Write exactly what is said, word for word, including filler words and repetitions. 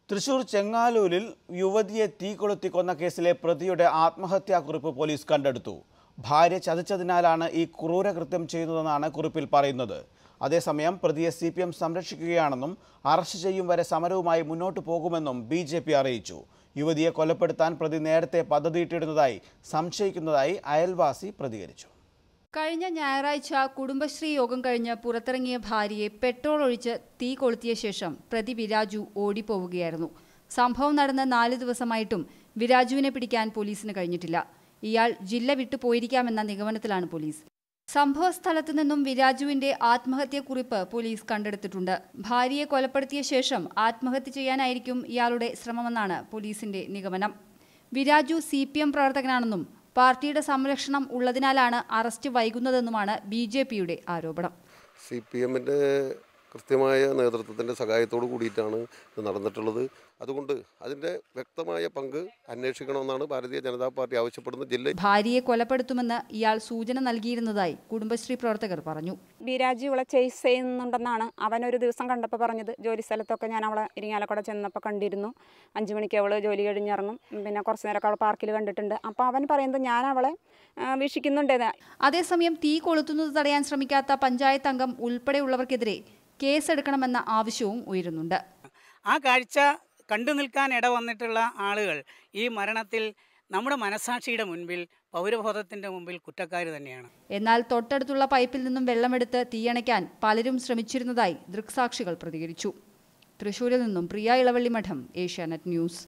തൃശൂർ ചെങ്ങാലൂരിൽ യുവതിയെ തീ കൊളുത്തി കൊന്ന കേസിലെ പ്രതിയുടെ ആത്മഹത്യാക്കുറിപ്പ് പോലീസ് കണ്ടെടുത്തു. ഭാര്യ ചതിച്ചതിനാലാണ് ഈ ക്രൂരകൃത്യം ചെയ്യുന്നതെന്നാണ് കുറിപ്പിൽ പറയുന്നത്. അതേസമയം പ്രതിയെ സി പി എം സംരക്ഷിക്കുകയാണെന്നും അറസ്റ്റ് ചെയ്യും വരെ സമരവുമായി മുന്നോട്ട് പോകുമെന്നും ബി ജെ പി അറിയിച്ചു. യുവതിയെ കൊലപ്പെടുത്താൻ പ്രതി നേരത്തെ പദ്ധതിയിട്ടിരുന്നതായി സംശയിക്കുന്നതായി അയൽവാസി പ്രതികരിച്ചു. കഴിഞ്ഞ ഞായറാഴ്ച കുടുംബശ്രീ യോഗം കഴിഞ്ഞ് പുറത്തിറങ്ങിയ ഭാര്യയെ പെട്രോൾ ഒഴിച്ച് തീ കൊളുത്തിയ ശേഷം പ്രതി വിരാജു ഓടിപ്പോവുകയായിരുന്നു. സംഭവം നടന്ന നാല് ദിവസമായിട്ടും വിരാജുവിനെ പിടിക്കാൻ പോലീസിന് കഴിഞ്ഞിട്ടില്ല. ഇയാൾ ജില്ല വിട്ടു പോയിരിക്കാമെന്ന നിഗമനത്തിലാണ് പോലീസ്. സംഭവ സ്ഥലത്തു നിന്നും വിരാജുവിന്റെ ആത്മഹത്യാക്കുറിപ്പ് പോലീസ് കണ്ടെടുത്തിട്ടുണ്ട്. ഭാര്യയെ കൊലപ്പെടുത്തിയ ശേഷം ആത്മഹത്യ ചെയ്യാനായിരിക്കും ഇയാളുടെ ശ്രമമെന്നാണ് പോലീസിന്റെ നിഗമനം. വിരാജു സി പി എം പ്രവർത്തകനാണെന്നും പാർട്ടിയുടെ സംരക്ഷണം ഉള്ളതിനാലാണ് അറസ്റ്റ് വൈകുന്നതെന്നുമാണ് ബി ജെ പിയുടെ ആരോപണം. സി പി എമ്മിൻ്റെ കൃത്യമായ നേതൃത്വത്തിൻ്റെ സഹായത്തോടു കൂടിയിട്ടാണ് ഇത് നടന്നിട്ടുള്ളത്. അതുകൊണ്ട് അതിൻ്റെ വ്യക്തമായ പങ്ക് അന്വേഷിക്കണമെന്നാണ് ഭാരതീയ ജനതാ പാർട്ടി ആവശ്യപ്പെടുന്നത്. ജില്ല ഭാര്യയെ കൊലപ്പെടുത്തുമെന്ന് ഇയാൾ സൂചന നൽകിയിരുന്നതായി കുടുംബശ്രീ പ്രവർത്തകർ പറഞ്ഞു. ബിരാജി ഇവളെ ചേസ് ചെയ്യുന്നുണ്ടെന്നാണ് അവനൊരു ദിവസം കണ്ടപ്പോൾ പറഞ്ഞത്. ജോലി സ്ഥലത്തൊക്കെ ഞാൻ അവളെ ഇരിങ്ങാലക്കുട ചെന്നപ്പോൾ കണ്ടിരുന്നു. അഞ്ചു മണിക്ക് അവൾ ജോലി കഴിഞ്ഞിറങ്ങും. പിന്നെ കുറച്ച് നേരമൊക്കെ അവൾ പാർക്കിൽ കണ്ടിട്ടുണ്ട്. അപ്പോൾ അവൻ പറയുന്നത് ഞാൻ അവളെ വീക്ഷിക്കുന്നുണ്ടെന്ന്. അതേസമയം തീ കൊളുത്തുന്നത് തടയാൻ ശ്രമിക്കാത്ത പഞ്ചായത്ത് അംഗം ഉൾപ്പെടെയുള്ളവർക്കെതിരെ കേസെടുക്കണമെന്ന ആവശ്യവും ഉയരുന്നുണ്ട്. ആ കാഴ്ച കണ്ടു നിൽക്കാൻ ഇടവന്നിട്ടുള്ള ആളുകൾ ഈ മരണത്തിൽ നമ്മുടെ മനസാക്ഷിയുടെ മുൻപിൽ, പൗരബോധത്തിൻ്റെ മുമ്പിൽ കുറ്റക്കാർ തന്നെയാണ്. എന്നാൽ തൊട്ടടുത്തുള്ള പൈപ്പിൽ നിന്നും വെള്ളമെടുത്ത് തീയണയ്ക്കാൻ പലരും ശ്രമിച്ചിരുന്നതായി ദൃക്സാക്ഷികൾ പ്രതികരിച്ചു. തൃശൂരിൽ നിന്നും പ്രിയ ഇളവള്ളി മഠം, ഏഷ്യാനെറ്റ് ന്യൂസ്.